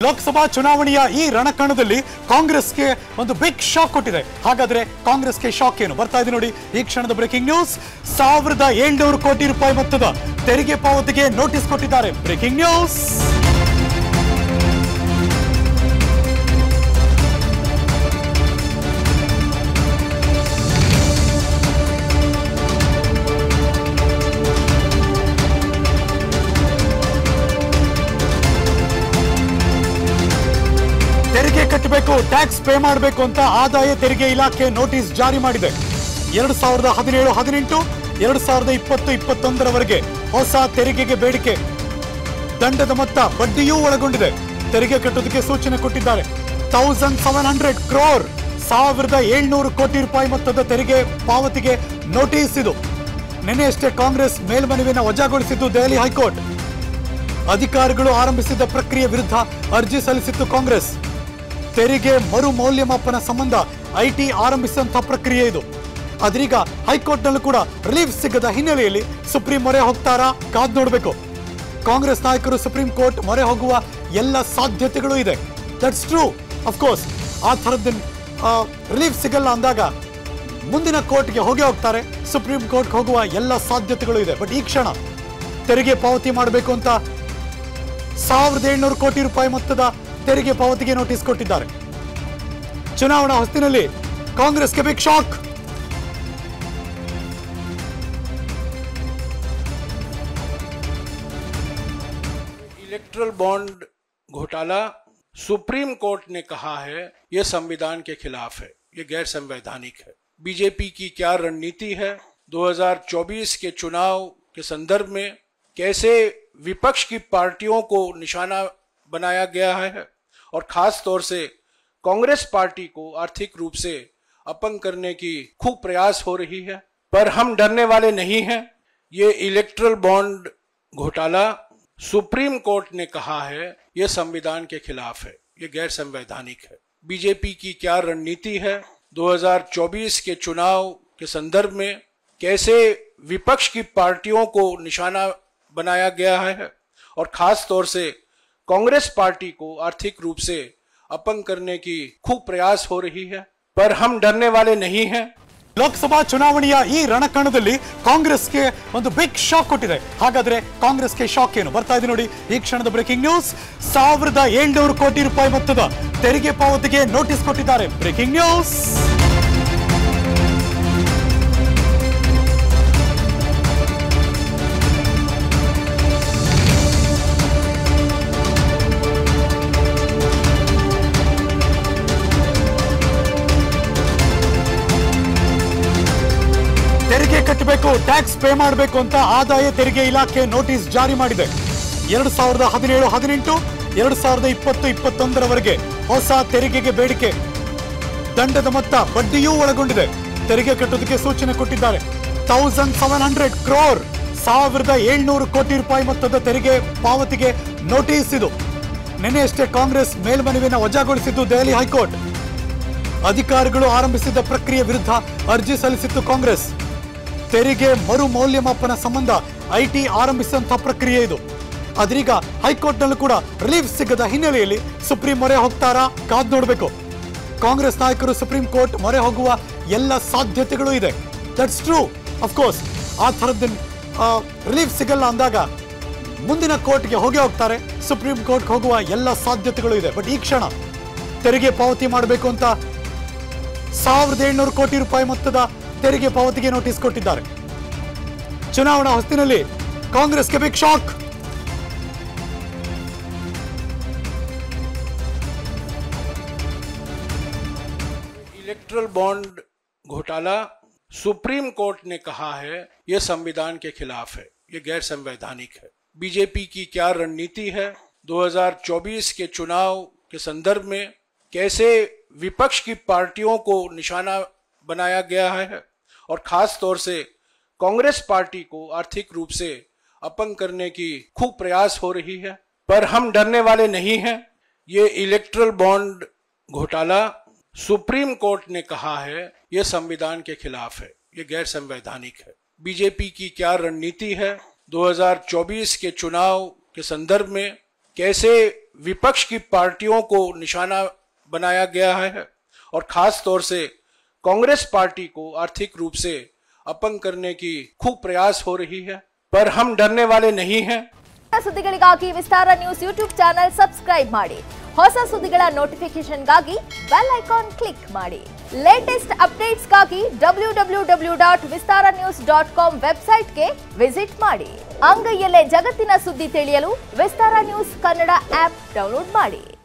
ಲೋಕಸಭಾ ಚುನಾವಣೆಯ ಈ ರಣಕಣದಲ್ಲಿ ಕಾಂಗ್ರೆಸ್ಗೆ ಒಂದು ಬಿಗ್ ಶಾಕ್ ಕೊಟ್ಟಿದೆ. ಹಾಗಾದ್ರೆ ಕಾಂಗ್ರೆಸ್ಗೆ ಶಾಕ್ ಏನು? ಬರ್ತಾ ಇದೆ ನೋಡಿ ಈ ಕ್ಷಣದ ಬ್ರೇಕಿಂಗ್ ನ್ಯೂಸ್. 1700 ಕೋಟಿ ರೂಪಾಯಿ ಮೊತ್ತದ ತೆರಿಗೆ ಪಾವತಿಗೆ ನೋಟಿಸ್ ಕೊಟ್ಟಿದ್ದಾರೆ. Breaking news. ತೆರಿಗೆ ಕಟ್ಟಬೇಕು, ಟ್ಯಾಕ್ಸ್ ಪೇ ಮಾಡಬೇಕು ಅಂತ ಆದಾಯ ತೆರಿಗೆ ಇಲಾಖೆ ನೋಟಿಸ್ ಜಾರಿ ಮಾಡಿದೆ. 2017-18, 2020-21 ಹೊಸ ತೆರಿಗೆಗೆ ಬೇಡಿಕೆ, ದಂಡದ ಮೊತ್ತ, ಬಡ್ಡಿಯೂ ಒಳಗೊಂಡಿದೆ. ತೆರಿಗೆ ಕಟ್ಟೋದಕ್ಕೆ ಸೂಚನೆ ಕೊಟ್ಟಿದ್ದಾರೆ. 1700 ಕ್ರೋರ್ 1700 ಕೋಟಿ ರೂಪಾಯಿ ಮೊತ್ತದ ತೆರಿಗೆ ಪಾವತಿಗೆ ನೋಟಿಸ್ ಇದು. ನಿನ್ನೆಯಷ್ಟೇ ಕಾಂಗ್ರೆಸ್ ಮೇಲ್ಮನವಿಯನ್ನು ವಜಾಗೊಳಿಸಿದ್ದು ದೆಹಲಿ ಹೈಕೋರ್ಟ್. ಅಧಿಕಾರಿಗಳು ಆರಂಭಿಸಿದ ಪ್ರಕ್ರಿಯೆ ವಿರುದ್ಧ ಅರ್ಜಿ ಸಲ್ಲಿಸಿತ್ತು ಕಾಂಗ್ರೆಸ್. ತೆರಿಗೆ ಮರು ಮೌಲ್ಯಮಾಪನ ಸಂಬಂಧ ಐಟಿ ಆರಂಭಿಸಿದಂತಹ ಪ್ರಕ್ರಿಯೆ ಇದು. ಅದರೀಗ ಹೈಕೋರ್ಟ್ನಲ್ಲೂ ಕೂಡ ರಿಲೀಫ್ ಸಿಗದ ಹಿನ್ನೆಲೆಯಲ್ಲಿ ಸುಪ್ರೀಂ ಮೊರೆ ಹೋಗ್ತಾರಾ? ಕಾದ್ ನೋಡಬೇಕು. ಕಾಂಗ್ರೆಸ್ ನಾಯಕರು ಸುಪ್ರೀಂ ಕೋರ್ಟ್ ಮೊರೆ ಹೋಗುವ ಎಲ್ಲ ಸಾಧ್ಯತೆಗಳು ಇದೆ. That's true. ಅಫ್ಕೋರ್ಸ್ ಆ ಥರದ್ದು ರಿಲೀಫ್ ಸಿಗಲ್ಲ ಅಂದಾಗ ಮುಂದಿನ ಕೋರ್ಟ್ಗೆ ಹೋಗ್ತಾರೆ. ಸುಪ್ರೀಂ ಕೋರ್ಟ್ಗೆ ಹೋಗುವ ಎಲ್ಲ ಸಾಧ್ಯತೆಗಳು ಇದೆ. ಬಟ್ ಈ ಕ್ಷಣ ತೆರಿಗೆ ಪಾವತಿ ಮಾಡಬೇಕು ಅಂತ 1700 ಕೋಟಿ ರೂಪಾಯಿ ಮೊತ್ತದ ತೆರಿಗೆ ಪಾವತಿಗೆ ನೋಟಿಸ್ ಕೊಟ್ಟಿದ್ದಾರೆ. ಚುನಾವಣಾ ಹೊಸ್ತಿನಲ್ಲಿ ಕಾಂಗ್ರೆಸ್ಗೆ ಬಿಗ್ ಶಾಕ್. इलेक्ट्रल बॉन्ड घोटाला सुप्रीम कोर्ट ने कहा है यह संविधान के खिलाफ है, यह गैर संवैधानिक है। बीजेपी की क्या रणनीति है? 2024 के चुनाव के संदर्भ में कैसे विपक्ष की पार्टियों को निशाना बनाया गया है और खास तौर से कांग्रेस पार्टी को आर्थिक रूप से अपंग करने की खूब प्रयास हो रही है। पर हम डरने वाले नहीं हैं। ये इलेक्ट्रल बॉन्ड घोटाला सुप्रीम कोर्ट ने कहा है यह संविधान के खिलाफ है, यह गैर संवैधानिक है। बीजेपी की क्या रणनीति है? 2024 के चुनाव के संदर्भ में कैसे विपक्ष की पार्टियों को निशाना बनाया गया है और खास तौर से कांग्रेस पार्टी को आर्थिक रूप से अपंग करने की खूब प्रयास हो रही है। पर हम डरने वाले नहीं हैं। ಲೋಕಸಭಾ ಚುನಾವಣೆಯ ಈ ರಣಕಣದಲ್ಲಿ ಕಾಂಗ್ರೆಸ್ಗೆ ಒಂದು ಬಿಗ್ ಶಾಕ್ ಕೊಟ್ಟಿದೆ. ಹಾಗಾದ್ರೆ ಕಾಂಗ್ರೆಸ್ಗೆ ಶಾಕ್ ಏನು? ಬರ್ತಾ ಇದೆ ನೋಡಿ ಈ ಕ್ಷಣದ ಬ್ರೇಕಿಂಗ್ ನ್ಯೂಸ್. 1700 ಕೋಟಿ ರೂಪಾಯಿ ಮೊತ್ತದ ತೆರಿಗೆ ಪಾವತಿಗೆ ನೋಟಿಸ್ ಕೊಟ್ಟಿದ್ದಾರೆ. Breaking news. ತೆರಿಗೆ ಕಟ್ಟಬೇಕು, ಟ್ಯಾಕ್ಸ್ ಪೇ ಮಾಡಬೇಕು ಅಂತ ಆದಾಯ ತೆರಿಗೆ ಇಲಾಖೆ ನೋಟಿಸ್ ಜಾರಿ ಮಾಡಿದೆ. 2017-18, 2020-21 ಹೊಸ ತೆರಿಗೆಗೆ ಬೇಡಿಕೆ, ದಂಡದ ಮೊತ್ತ, ಬಡ್ಡಿಯೂ ಒಳಗೊಂಡಿದೆ. ತೆರಿಗೆ ಕಟ್ಟೋದಕ್ಕೆ ಸೂಚನೆ ಕೊಟ್ಟಿದ್ದಾರೆ. 1700 ಕ್ರೋರ್ 1700 ಕೋಟಿ ರೂಪಾಯಿ ಮೊತ್ತದ ತೆರಿಗೆ ಪಾವತಿಗೆ ನೋಟಿಸ್ ಇದು. ನಿನ್ನೆಯಷ್ಟೇ ಕಾಂಗ್ರೆಸ್ ಮೇಲ್ಮನವಿಯನ್ನು ವಜಾಗೊಳಿಸಿದ್ದು ದೆಹಲಿ ಹೈಕೋರ್ಟ್. ಅಧಿಕಾರಿಗಳು ಆರಂಭಿಸಿದ ಪ್ರಕ್ರಿಯೆ ವಿರುದ್ಧ ಅರ್ಜಿ ಸಲ್ಲಿಸಿತ್ತು ಕಾಂಗ್ರೆಸ್. ತೆರಿಗೆ ಮರು ಮೌಲ್ಯಮಾಪನ ಸಂಬಂಧ ಐಟಿ ಆರಂಭಿಸಿದಂತಹ ಪ್ರಕ್ರಿಯೆ ಇದು. ಅದರೀಗ ಹೈಕೋರ್ಟ್ನಲ್ಲೂ ಕೂಡ ರಿಲೀಫ್ ಸಿಗದ ಹಿನ್ನೆಲೆಯಲ್ಲಿ ಸುಪ್ರೀಂ ಮೊರೆ ಹೋಗ್ತಾರಾ? ಕಾದ್ ನೋಡಬೇಕು. ಕಾಂಗ್ರೆಸ್ ನಾಯಕರು ಸುಪ್ರೀಂ ಕೋರ್ಟ್ ಮೊರೆ ಹೋಗುವ ಎಲ್ಲ ಸಾಧ್ಯತೆಗಳು ಇದೆ. That's true. ಅಫ್ಕೋರ್ಸ್ ಆ ಥರದ್ದು ರಿಲೀಫ್ ಸಿಗಲ್ಲ ಅಂದಾಗ ಮುಂದಿನ ಕೋರ್ಟ್ಗೆ ಹೋಗ್ತಾರೆ. ಸುಪ್ರೀಂ ಕೋರ್ಟ್ಗೆ ಹೋಗುವ ಎಲ್ಲ ಸಾಧ್ಯತೆಗಳು ಇದೆ. ಬಟ್ ಈ ಕ್ಷಣ ತೆರಿಗೆ ಪಾವತಿ ಮಾಡಬೇಕು ಅಂತ 1700 ಕೋಟಿ ರೂಪಾಯಿ ಮೊತ್ತದ ತೆರಿಗೆ ಪಾವತಿಗೆ ನೋಟಿಸ್ ಕೊಟ್ಟಿದ್ದಾರೆ. ಚುನಾವಣಾ ಹೊಸ್ತಿನಲ್ಲಿ ಕಾಂಗ್ರೆಸ್ಗೆ ಬಿಗ್ ಶಾಕ್. इलेक्ट्रल बॉन्ड घोटाला सुप्रीम कोर्ट ने कहा है यह संविधान के खिलाफ है, यह गैर संवैधानिक है। बीजेपी की क्या रणनीति है? 2024 के चुनाव के संदर्भ में कैसे विपक्ष की पार्टियों को निशाना बनाया गया है और खास तौर से कांग्रेस पार्टी को आर्थिक रूप से अपंग करने की खूब प्रयास हो रही है। पर हम डरने वाले नहीं हैं। ये इलेक्ट्रल बॉन्ड घोटाला सुप्रीम कोर्ट ने कहा है यह संविधान के खिलाफ है, यह गैर संवैधानिक है। बीजेपी की क्या रणनीति है? 2024 के चुनाव के संदर्भ में कैसे विपक्ष की पार्टियों को निशाना बनाया गया है और खास तौर से कांग्रेस पार्टी को आर्थिक रूप से अपंग करने की खूब प्रयास हो रही है, पर हम डरने वाले नहीं हैं। ಸುದ್ದಿಗಳಿಗಾಗಿ Vistara news YouTube channel subscribe ಮಾಡಿ. ಹೊಸ ಸುದ್ದಿಗಳ ನೋಟಿಫಿಕೇಶನ್ಗಾಗಿ ಬೆಲ್ ಐಕಾನ್ ಕ್ಲಿಕ್ ಮಾಡಿ. ಲೇಟೆಸ್ಟ್ ಅಪ್ಡೇಟ್ಸ್ಗಾಗಿ www.vistaranews.com ವೆಬ್ಸೈಟ್ಗೆ ವಿಸಿಟ್ ಮಾಡಿ. ಅಂಗೈಯಲ್ಲೇ ಜಗತ್ತಿನ ಸುದ್ದಿ ತಿಳಿಯಲು Vistara news Kannada app download ಮಾಡಿ.